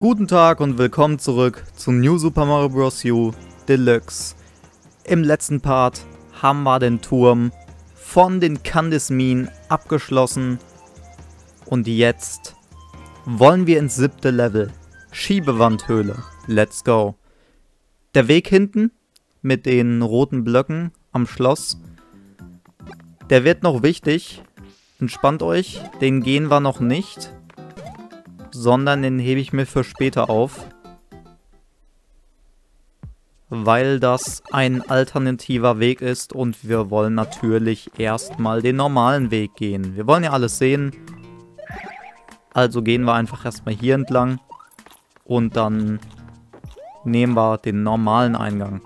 Guten Tag und willkommen zurück zu New Super Mario Bros. U Deluxe. Im letzten Part haben wir den Turm von den Candice Minen abgeschlossen. Und jetzt wollen wir ins 7. Level. Schiebewandhöhle. Let's go. Der Weg hinten mit den roten Blöcken am Schloss, der wird noch wichtig. Entspannt euch, den gehen wir noch nicht, sondern den hebe ich mir für später auf, weil das ein alternativer Weg ist und wir wollen natürlich erstmal den normalen Weg gehen. Wir wollen ja alles sehen, also gehen wir einfach erstmal hier entlang und dann nehmen wir den normalen Eingang.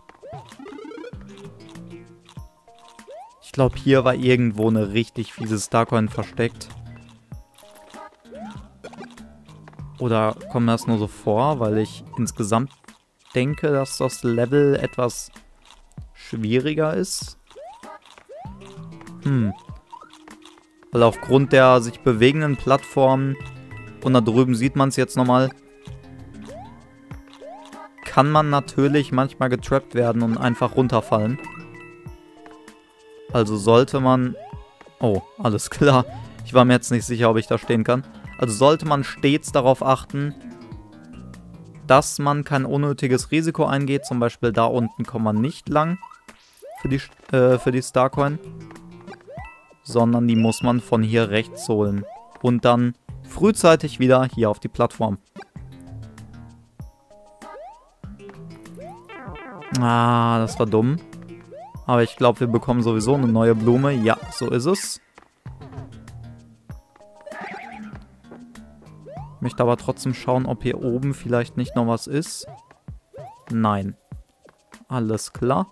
Ich glaube, hier war irgendwo eine richtig fiese Starcoin versteckt. Oder kommt mir das nur so vor, weil ich insgesamt denke, dass das Level etwas schwieriger ist? Weil aufgrund der sich bewegenden Plattformen, und da drüben sieht man es jetzt nochmal, kann man natürlich manchmal getrappt werden und einfach runterfallen. Also sollte man... Oh, alles klar. Ich war mir jetzt nicht sicher, ob ich da stehen kann. Also sollte man stets darauf achten, dass man kein unnötiges Risiko eingeht. Zum Beispiel da unten kommt man nicht lang für die Starcoin. Sondern die muss man von hier rechts holen. Und dann frühzeitig wieder hier auf die Plattform. Ah, das war dumm. Aber ich glaube, wir bekommen sowieso eine neue Blume. Ja, so ist es. Möchte aber trotzdem schauen, ob hier oben vielleicht nicht noch was ist. Nein. Alles klar.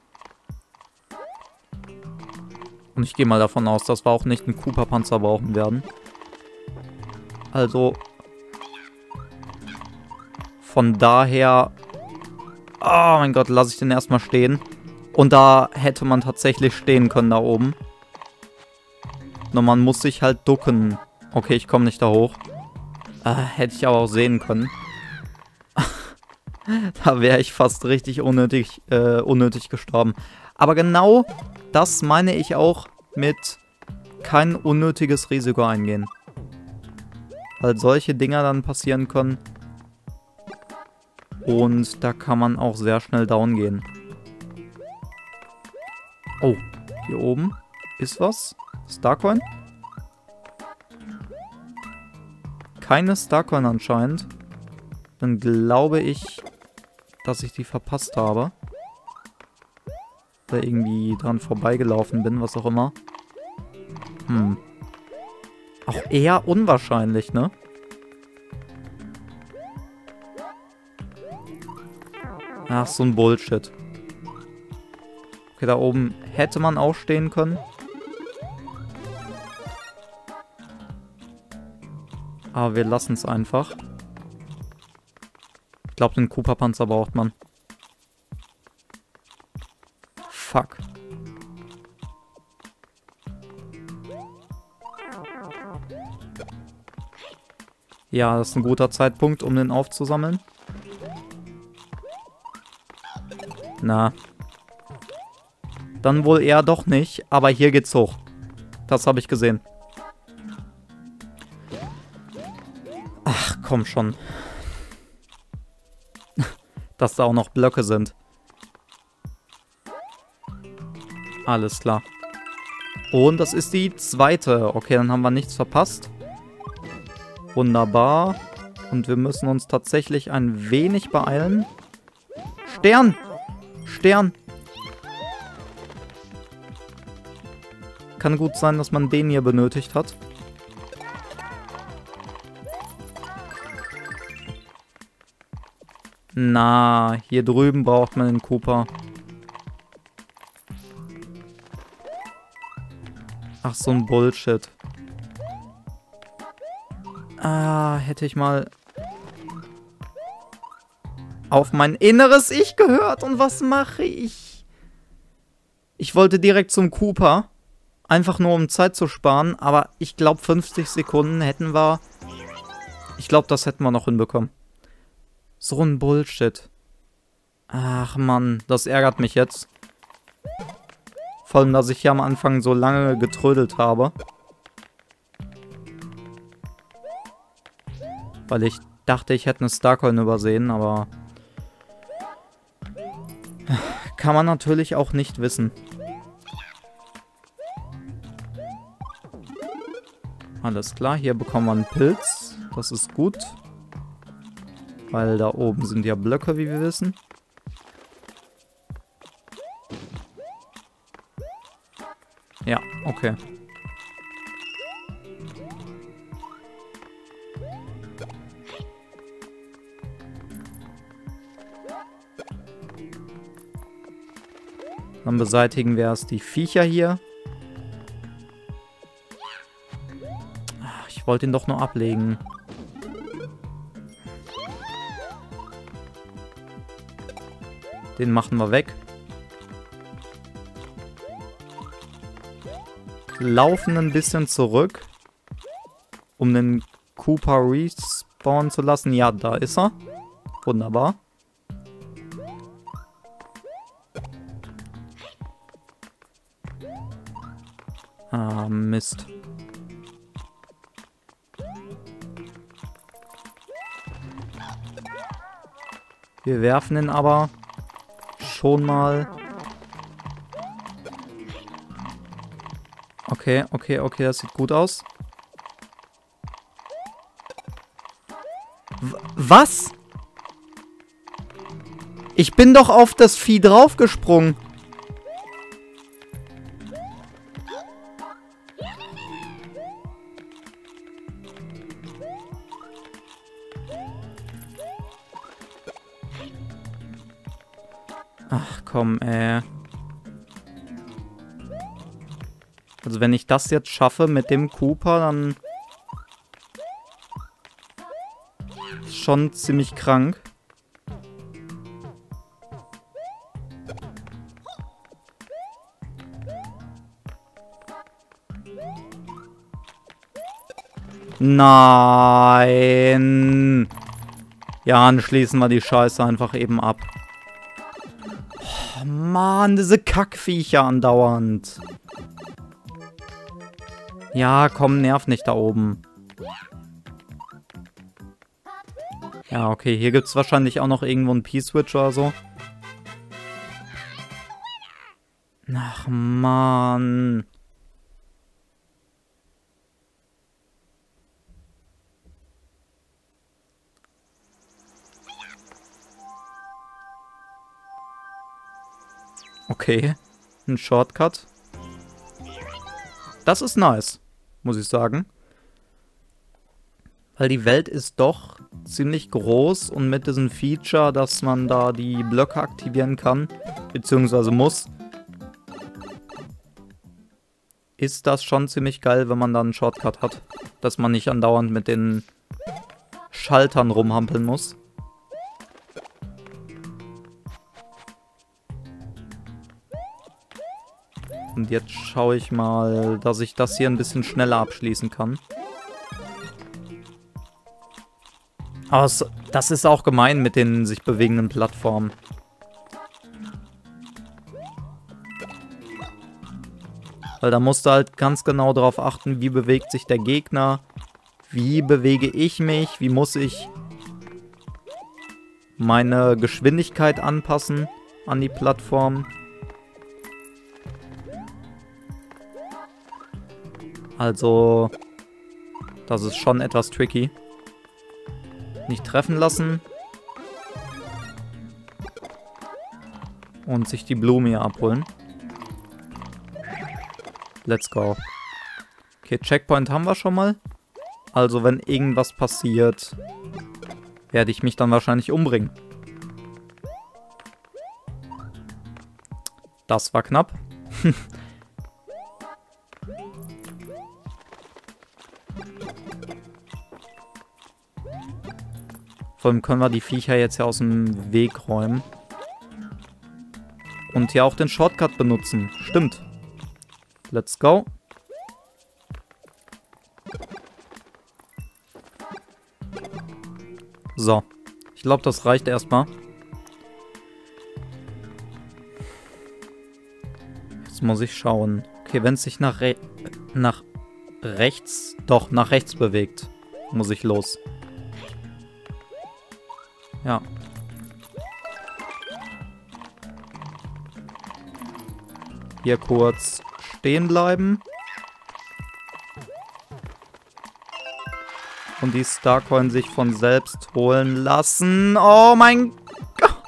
Und ich gehe mal davon aus, dass wir auch nicht einen Koopa-Panzer brauchen werden. Also. Von daher. Oh mein Gott, lasse ich den erstmal stehen. Und da hätte man tatsächlich stehen können da oben. Nur man muss sich halt ducken. Okay, ich komme nicht da hoch. Hätte ich aber auch sehen können. Da wäre ich fast richtig unnötig gestorben. Aber genau das meine ich auch mit kein unnötiges Risiko eingehen. Weil solche Dinger dann passieren können. Und da kann man auch sehr schnell down gehen. Oh, hier oben ist was. Starcoin? Keine Starcoin anscheinend. Dann glaube ich, dass ich die verpasst habe. Oder irgendwie dran vorbeigelaufen bin, was auch immer. Auch eher unwahrscheinlich, ne? Ach, so ein Bullshit. Okay, da oben hätte man auch stehen können. Aber wir lassen es einfach. Ich glaube, den Koopa-Panzer braucht man. Fuck. Ja, das ist ein guter Zeitpunkt, um den aufzusammeln. Na. Dann wohl eher doch nicht, aber hier geht's hoch. Das habe ich gesehen. Ach, komm schon. Dass da auch noch Blöcke sind. Alles klar. Und das ist die zweite. Okay, dann haben wir nichts verpasst. Wunderbar. Und wir müssen uns tatsächlich ein wenig beeilen. Stern! Stern! Kann gut sein, dass man den hier benötigt hat. Na, hier drüben braucht man den Koopa. Ach, so ein Bullshit. Ah, hätte ich mal auf mein inneres Ich gehört. Und was mache ich? Ich wollte direkt zum Koopa. Einfach nur, um Zeit zu sparen. Aber ich glaube, 50 Sekunden hätten wir... Ich glaube, das hätten wir noch hinbekommen. So ein Bullshit. Ach Mann, das ärgert mich jetzt. Vor allem, dass ich hier am Anfang so lange getrödelt habe. Weil ich dachte, ich hätte eine Starcoin übersehen, aber... Kann man natürlich auch nicht wissen. Alles klar, hier bekommen wir einen Pilz. Das ist gut. Weil da oben sind ja Blöcke, wie wir wissen. Ja, okay. Dann beseitigen wir erst die Viecher hier. Ach, ich wollte ihn doch nur ablegen. Den machen wir weg. Laufen ein bisschen zurück, um den Koopa respawnen zu lassen. Ja, da ist er. Wunderbar. Ah, Mist. Wir werfen ihn aber schon mal. Okay, okay, okay, das sieht gut aus. Was? Ich bin doch auf das Vieh draufgesprungen. Ach komm, Also wenn ich das jetzt schaffe mit dem Koopa, dann ist schon ziemlich krank. Nein. Ja, dann schließen wir die Scheiße einfach eben ab. Oh, Mann, diese Kackviecher andauernd. Ja, komm, nerv nicht da oben. Ja, okay, hier gibt es wahrscheinlich auch noch irgendwo einen P-Switch oder so. Ach, Mann. Okay, ein Shortcut. Das ist nice, muss ich sagen. Weil die Welt ist doch ziemlich groß und mit diesem Feature, dass man da die Blöcke aktivieren kann, beziehungsweise muss, ist das schon ziemlich geil, wenn man da einen Shortcut hat. Dass man nicht andauernd mit den Schaltern rumhampeln muss. Und jetzt schaue ich mal, dass ich das hier ein bisschen schneller abschließen kann. Aber das ist auch gemein mit den sich bewegenden Plattformen. Weil da musst du halt ganz genau darauf achten, wie bewegt sich der Gegner, wie bewege ich mich, wie muss ich meine Geschwindigkeit anpassen an die Plattform. Also, das ist schon etwas tricky. Nicht treffen lassen. Und sich die Blume hier abholen. Let's go. Okay, Checkpoint haben wir schon mal. Also, wenn irgendwas passiert, werde ich mich dann wahrscheinlich umbringen. Das war knapp. Vor allem können wir die Viecher jetzt ja aus dem Weg räumen. Und hier auch den Shortcut benutzen. Stimmt. Let's go. So. glaube, das reicht erstmal. Jetzt muss ich schauen. Okay, wenn es sich nach rechts... Doch, nach rechts bewegt, muss ich los. Ja. Hier kurz stehen bleiben. Und die Starcoin sich von selbst holen lassen. Oh mein Gott.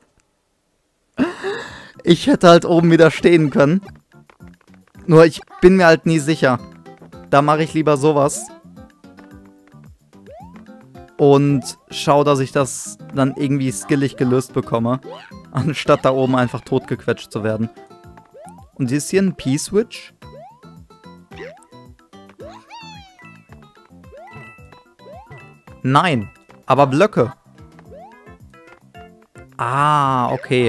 Ich hätte halt oben wieder stehen können. Nur ich bin mir halt nie sicher. Da mache ich lieber sowas. Und schau, dass ich das dann irgendwie skillig gelöst bekomme. Anstatt da oben einfach totgequetscht zu werden. Und ist hier ein P-Switch? Nein, aber Blöcke. Ah, okay.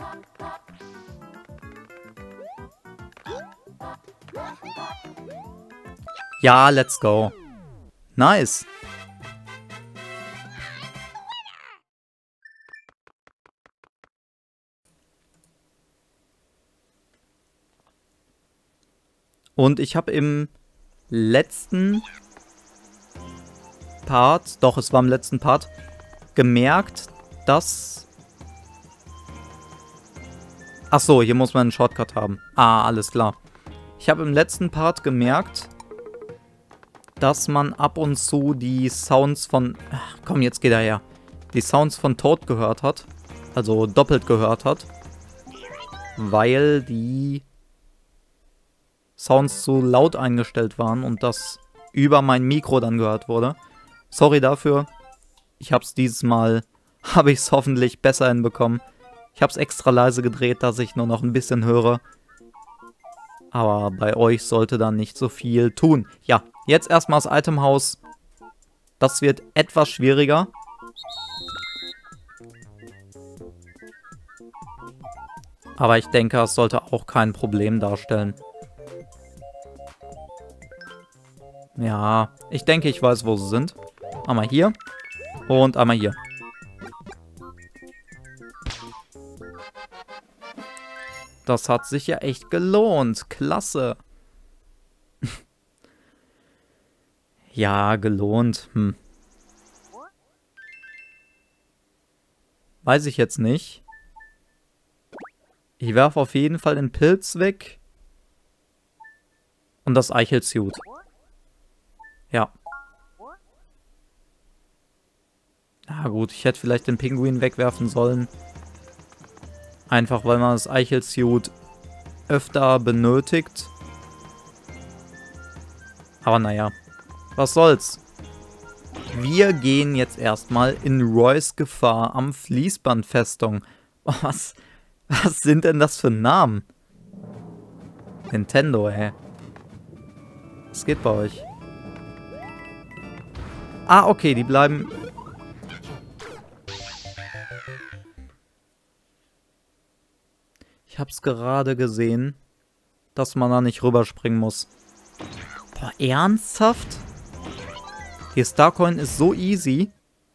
Ja, let's go. Nice. Und ich habe im letzten Part, doch, es war im letzten Part, gemerkt, dass... Achso, hier muss man einen Shortcut haben. Ah, alles klar. Ich habe im letzten Part gemerkt, dass man ab und zu die Sounds von... Ach, komm, jetzt geht er her. Die Sounds von Toad gehört hat. Also doppelt gehört hat. Weil die Sounds zu laut eingestellt waren und das über mein Mikro dann gehört wurde. Sorry dafür. Ich habe es dieses Mal, habe ich es hoffentlich besser hinbekommen. Ich habe es extra leise gedreht, dass ich nur noch ein bisschen höre. Aber bei euch sollte dann nicht so viel tun. Ja, jetzt erstmal das Itemhaus. Das wird etwas schwieriger. Aber ich denke, es sollte auch kein Problem darstellen. Ja, ich denke, ich weiß, wo sie sind. Einmal hier und einmal hier. Das hat sich ja echt gelohnt. Klasse. Ja, gelohnt. Weiß ich jetzt nicht. Ich werfe auf jeden Fall den Pilz weg. Und das Eichelsuit. Ja. Na gut, ich hätte vielleicht den Pinguin wegwerfen sollen. Einfach, weil man das Eichelsuit öfter benötigt. Aber naja, was soll's. Wir gehen jetzt erstmal in Roys Gefahr am Fließbandfestung. Was sind denn das für Namen? Nintendo, ey. Was geht bei euch? Ah, okay, die bleiben... Ich hab's gerade gesehen, dass man da nicht rüberspringen muss. Boah, ernsthaft? Die Starcoin ist so easy.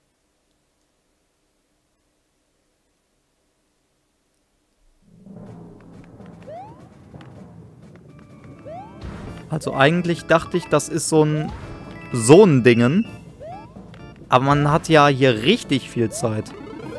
Also eigentlich dachte ich, das ist so ein Dingen. Aber man hat ja hier richtig viel Zeit.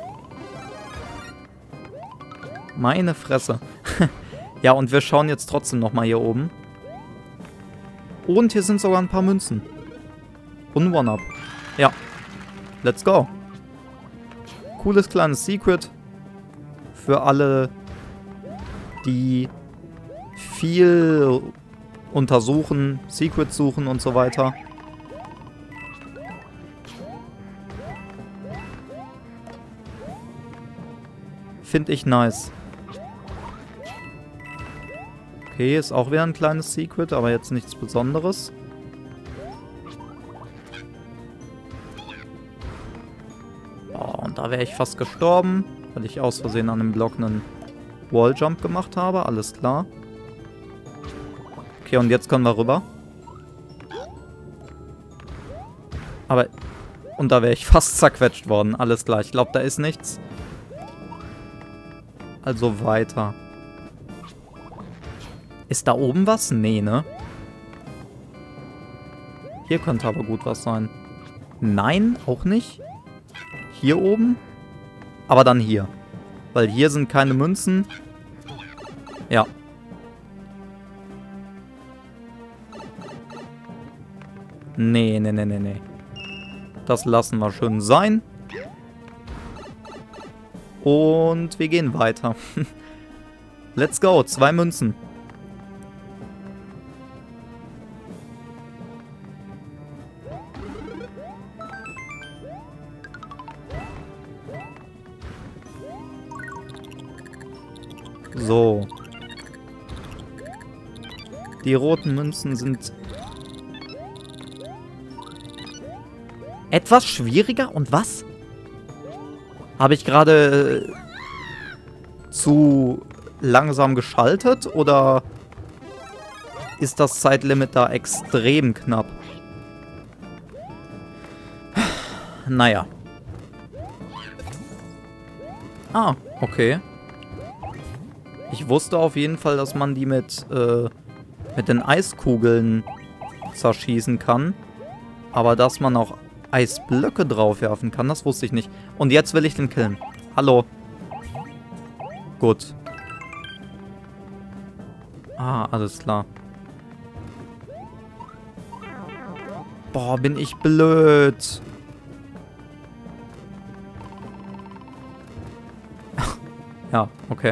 Meine Fresse. Ja, und wir schauen jetzt trotzdem nochmal hier oben. Und hier sind sogar ein paar Münzen. Und ein One-Up. Ja. Let's go. Cooles kleines Secret. Für alle, die viel untersuchen, Secrets suchen und so weiter. Finde ich nice. Okay, ist auch wieder ein kleines Secret, aber jetzt nichts Besonderes. Oh, und da wäre ich fast gestorben, weil ich aus Versehen an dem Block einen Walljump gemacht habe. Alles klar. Okay, und jetzt können wir rüber. Aber Und da wäre ich fast zerquetscht worden. Alles klar, ich glaube, da ist nichts. Also weiter. Ist da oben was? Nee, ne? Hier könnte aber gut was sein. Nein, auch nicht. Hier oben? Aber dann hier. Weil hier sind keine Münzen. Ja. Nee, nee, nee, nee, nee. Das lassen wir schön sein. Und wir gehen weiter. Let's go. 2 Münzen. So. Die roten Münzen sind etwas schwieriger. Und was? Habe ich gerade zu langsam geschaltet? Oder ist das Zeitlimit da extrem knapp? Naja. Ah, okay. Ich wusste auf jeden Fall, dass man die mit den Eiskugeln zerschießen kann. Aber dass man auch Eisblöcke draufwerfen kann, das wusste ich nicht. Und jetzt will ich den killen. Hallo. Gut. Ah, alles klar. Boah, bin ich blöd. Ja, okay.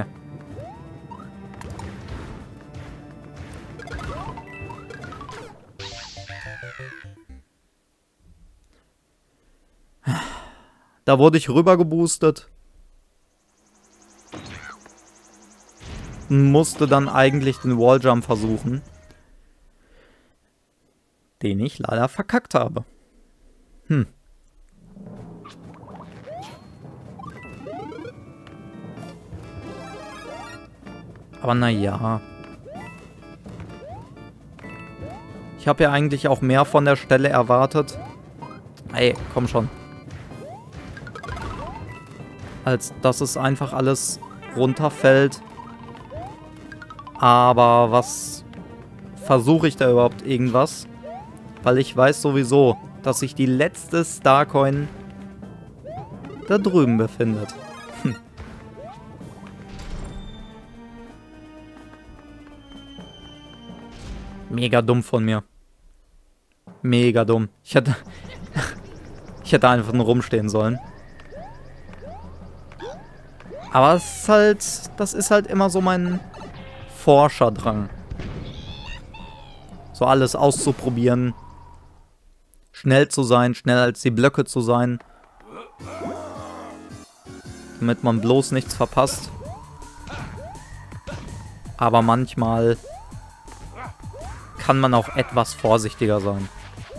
Da wurde ich rüber geboostet. Musste dann eigentlich den Walljump versuchen. Den ich leider verkackt habe. Hm. Aber naja. Ich habe ja eigentlich auch mehr von der Stelle erwartet. Ey, komm schon. Als dass es einfach alles runterfällt. Aber was versuche ich da überhaupt irgendwas? Weil ich weiß sowieso, dass sich die letzte Starcoin da drüben befindet. Hm. Mega dumm von mir. Mega dumm. Ich hätte einfach nur rumstehen sollen. Aber es ist halt, das ist halt immer so mein Forscherdrang. So alles auszuprobieren. Schnell zu sein, schneller als die Blöcke zu sein. Damit man bloß nichts verpasst. Aber manchmal kann man auch etwas vorsichtiger sein.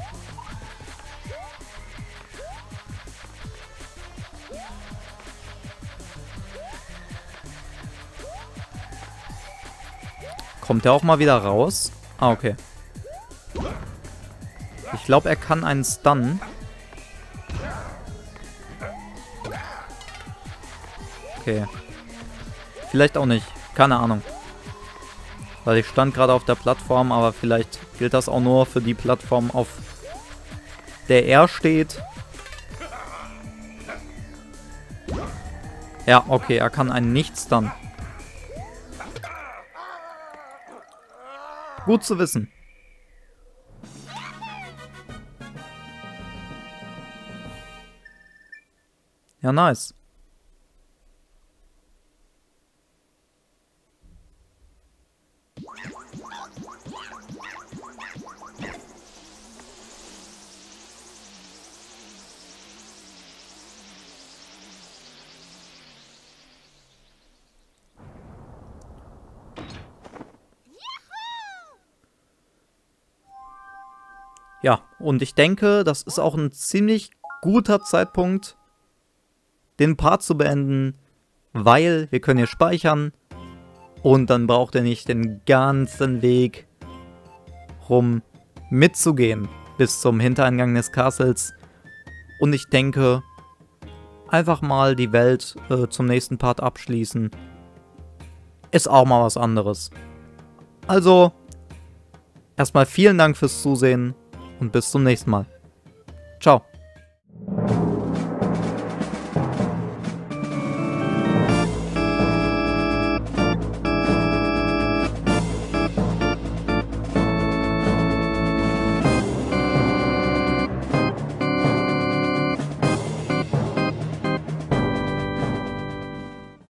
Kommt der auch mal wieder raus? Ah, okay. Ich glaube, er kann einen Stun. Okay. Vielleicht auch nicht. Keine Ahnung. Weil ich stand gerade auf der Plattform, aber vielleicht gilt das auch nur für die Plattform, auf der er steht. Ja, okay, er kann einen Nicht-Stun. Gut zu wissen. Ja, nice. Ja, und ich denke, das ist auch ein ziemlich guter Zeitpunkt, den Part zu beenden, weil wir können hier speichern und dann braucht ihr nicht den ganzen Weg rum mitzugehen bis zum Hintereingang des Castles Und ich denke, einfach mal die Welt zum nächsten Part abschließen, ist auch mal was anderes. Also, erstmal vielen Dank fürs Zusehen und bis zum nächsten Mal. Ciao.